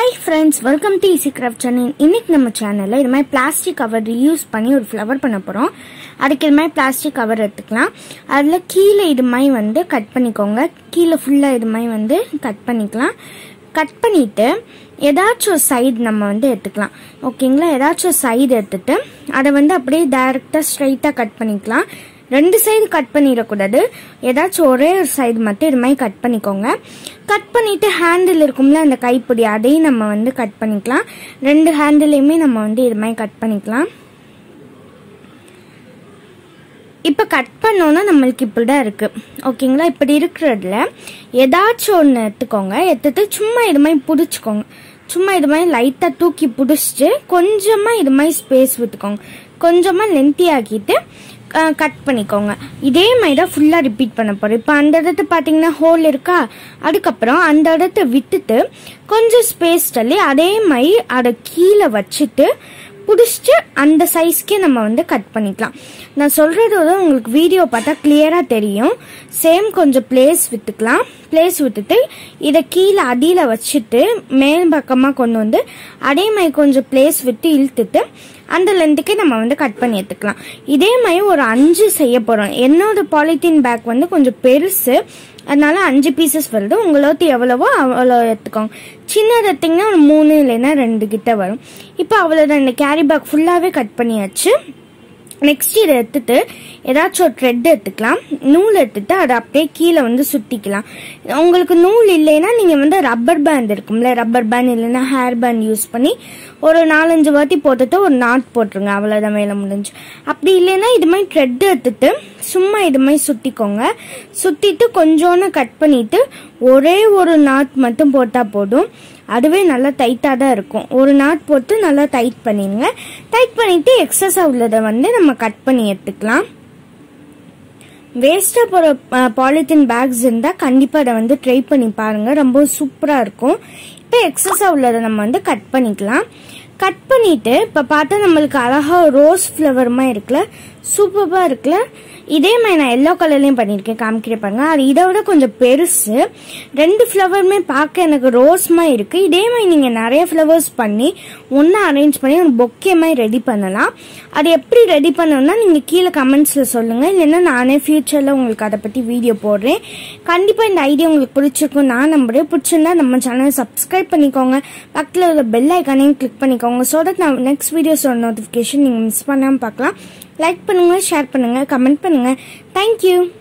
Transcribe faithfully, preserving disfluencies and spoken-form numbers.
Hi friends, welcome to Easy Craft channel. இன்னைக்கு நம்ம சேனல்ல இது மாதிரி பிளாஸ்டிக் கவர் யூஸ் பண்ணி ஒரு ஃப்ளவர் பண்ண போறோம். அதுக்கு இது மாதிரி பிளாஸ்டிக் கவர் எடுத்துக்கலாம். அதுல கீழே இது மாதிரி வந்து கட் பண்ணிக்கோங்க. கீழே ஃபுல்லா இது மாதிரி வந்து கட் பண்ணிக்கலாம். கட் பண்ணிட்டு ஏதாச்சும் ஒரு சைடு நம்ம வந்து எடுத்துக்கலாம். ஓகேங்களா? ஏதாச்சும் ஒரு சைடு எடுத்துட்டு அதை வந்து அப்படியே டைரக்டா ஸ்ட்ரைட்டா கட் பண்ணிக்கலாம். ரெண்டு சைடு கட் பண்ணிடக்கூடாது. ஏதாச்சும் ஒரே ஒரு சைடு மட்டும் இது மாதிரி கட் பண்ணிக்கோங்க. கட் பண்ணிட்டு ஹேண்டில் இருக்கும்ல அந்த கைப்பிடி, அதையும் நம்ம வந்து கட் பண்ணிக்கலாம். ரெண்டு ஹேண்டிலையுமே நம்ம வந்து இது மாதிரி கட் பண்ணிக்கலாம். இப்ப கட் பண்ணோம்னா நம்மளுக்கு இப்படிதான் இருக்கு. ஓகேங்களா? இப்படி இருக்கிறதுல ஏதாச்சும் ஒன்று எடுத்துக்கோங்க. எடுத்துட்டு சும்மா இது மாதிரி பிடிச்சிக்கோங்க. சும்மா இது மாதிரி லைட்டா தூக்கி பிடிச்சிட்டு கொஞ்சமா இது மாதிரி ஸ்பேஸ் விட்டுக்கோங்க. கொஞ்சமா லென்த்தி ஆக்கிட்டு கட் பண்ணிக்கோங்க. இதே மாதிரி தான் ஃபுல்லா ரிப்பீட் பண்ண போறோம். இப்போ அந்த இடத்து பாத்தீங்கன்னா ஹோல் இருக்கா, அதுக்கப்புறம் அந்த இடத்த விட்டுட்டு கொஞ்சம் ஸ்பேஸ் தள்ளி அதே மாதிரி அதை கீழே வச்சுட்டு பிடிச்சிட்டு அந்த சைஸ்க்கே நம்ம வந்து கட் பண்ணிக்கலாம். நான் சொல்றது உங்களுக்கு வீடியோ பார்த்தா கிளியரா தெரியும். சேம் கொஞ்சம் பிளேஸ் விட்டுக்கலாம். பிளேஸ் விட்டுட்டு இதை கீழே அடியில வச்சுட்டு மேல் பக்கமா கொண்டு வந்து அதே மாதிரி கொஞ்சம் பிளேஸ் விட்டு இழுத்துட்டு அந்த லென்த்துக்கே நம்ம வந்து கட் பண்ணி எடுத்துக்கலாம். இதே மாதிரி ஒரு அஞ்சு செய்ய போறோம். என்னோட பாலித்தீன் பேக் வந்து கொஞ்சம் பெருசு, அதனால அஞ்சு பீசஸ் வருது. உங்களோட எவ்வளவோ அவ்வளோ எடுத்துக்கோங்க. சின்னது எடுத்தீங்கன்னா ஒரு மூணு இல்லைன்னா ரெண்டு கிட்ட வரும். இப்போ அவ்வளோதான். இந்த கேரி பேக் ஃபுல்லாவே கட் பண்ணியாச்சு. நெக்ஸ்ட் இதை எடுத்துட்டு ஏதாச்சும் ஒரு த்ரெட் எடுத்துக்கலாம். நூல் எடுத்துட்டு அதை அப்படியே கீழே வந்து சுத்திக்கலாம். உங்களுக்கு நூல் இல்லைன்னா நீங்க வந்து ரப்பர் பேண்ட் இருக்கும்ல, ரப்பர் பேண்ட் இல்லைன்னா ஹேர் பேண்ட் யூஸ் பண்ணி ஒரு நாலஞ்சு வாட்டி போட்டுட்டு ஒரு நாட் போட்டுருங்க. அவ்வளவுதான், வேலை முடிஞ்சு. அப்படி இல்லைன்னா இது மாதிரி த்ரெட் எடுத்துட்டு சும்மா இது மாதிரி சுத்திக்கோங்க. சுத்திட்டு கொஞ்சோன்னு கட் பண்ணிட்டு ஒரே ஒரு நாட் மட்டும் போட்டா போதும். அதுவே நல்லா டைட்டா தான் இருக்கும். ஒரு நாட் போட்டு நல்லா டைட் பண்ணிடுங்க. டைட் பண்ணிட்டு எக்ஸஸா உள்ளதை வந்து நம்ம கட் பண்ணி எடுத்துக்கலாம். வேஸ்டா போற பாலித்தீன் பேக்ஸ் இருந்தா கண்டிப்பா அதை வந்து ட்ரை பண்ணி பாருங்க. ரொம்ப சூப்பரா இருக்கும். இப்ப எக்ஸஸா உள்ளதை நம்ம வந்து கட் பண்ணிக்கலாம். கட் பண்ணிட்டு இப்ப பார்த்தா நம்மளுக்கு அழகா ரோஸ் ஃபிளவர் மாதிரி இருக்குல்ல, சூப்பரா இருக்குல்ல. இதே மாதிரி நான் எல்லோ கலர்லயும் பண்ணிருக்கேன், காமிக்கிறேன் பாருங்க. அது இதை விட கொஞ்சம் பெருசு. ரெண்டு ஃபிளவருமே பார்க்க எனக்கு ரோஸ் மாதிரி இருக்கு. இதே மாதிரி நீங்க நிறைய ஃபிளவர்ஸ் பண்ணி ஒன்னா அரேஞ்ச் பண்ணி ஒரு பொக்கே மாதிரி ரெடி பண்ணலாம். அது எப்படி ரெடி பண்ணணும்னா நீங்க கீழே கமெண்ட்ஸ்ல சொல்லுங்க, இல்லைன்னா நானே ஃபியூச்சர்ல உங்களுக்கு அதை பத்தி வீடியோ போடுறேன். கண்டிப்பா இந்த ஐடியா உங்களுக்கு பிடிச்சிருக்கும் நான் நம்புறேன். பிடிச்சிருந்தா நம்ம சேனலை சப்ஸ்கிரைப் பண்ணிக்கோங்க. பக்கத்துல உள்ள பெல் ஐக்கானையும் கிளிக் பண்ணிக்கோங்க. சோ தட் நான் நெக்ஸ்ட் வீடியோஸோட நோட்டிபிகேஷன் நீங்க மிஸ் பண்ணாம பார்க்கலாம். லைக் பண்ணுங்க, ஷேர் பண்ணுங்க, கமெண்ட் பண்ணுங்க. தேங்க்யூ.